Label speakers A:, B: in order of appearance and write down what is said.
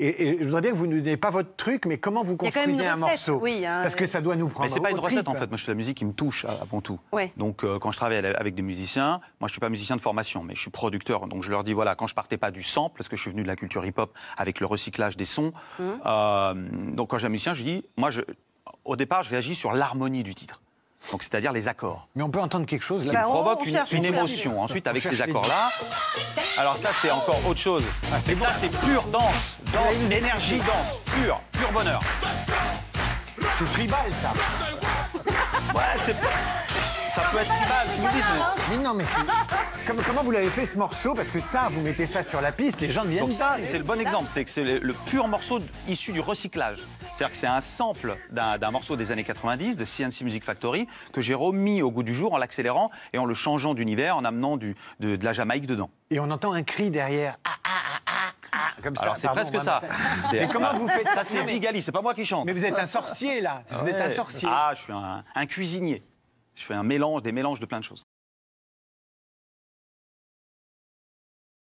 A: Et je voudrais bien que vous ne nous donniez pas votre truc, mais comment vous construisez un morceau?
B: Oui, hein,
A: parce que ça doit nous prendre.
C: Mais c'est pas une
A: au
C: recette
A: tripes.
C: en fait. Moi, je fais la musique qui me touche avant tout.
B: Ouais.
C: Donc, quand je travaille avec des musiciens, moi, je suis pas musicien de formation, mais je suis producteur. Donc, je leur dis voilà, quand je partais pas du sample, parce que je suis venu de la culture hip-hop avec le recyclage des sons. Donc, quand j'ai un musicien, je dis moi, au départ, je réagis sur l'harmonie du titre. Donc, c'est-à-dire les accords.
A: Mais on peut entendre quelque chose là.
B: Bah, on
C: Provoque
B: cherche,
C: une
B: on cherche.
C: émotion. Ensuite, avec
A: cherche
C: ces
A: les
C: accords-là, alors ça, c'est encore autre chose.
A: c'est
C: Et ça, c'est pure danse, énergie, danse, pur bonheur.
A: C'est tribal, ça.
C: Ouais, ça peut être tribal, si vous dites.
A: Mais non, mais comment vous l'avez fait ce morceau? Parce que ça, vous mettez ça sur la piste, les gens deviennent.
C: Donc ça, c'est le bon exemple, c'est que c'est le pur morceau issu du recyclage. C'est-à-dire que c'est un sample d'un morceau des années 90 de CNC Music Factory que j'ai remis au goût du jour en l'accélérant et en le changeant d'univers, en amenant de la Jamaïque dedans.
A: Et on entend un cri derrière. Comme ça.
C: Alors c'est
A: Pardon,
C: presque
A: on va
C: ça.
A: me faire- Mais comment vous faites
C: ça? C'est Bigali, c'est pas moi qui chante.
A: Mais vous êtes un sorcier, là. Vous êtes un sorcier.
C: Ah, je suis un cuisinier. Je fais des mélanges de plein de choses.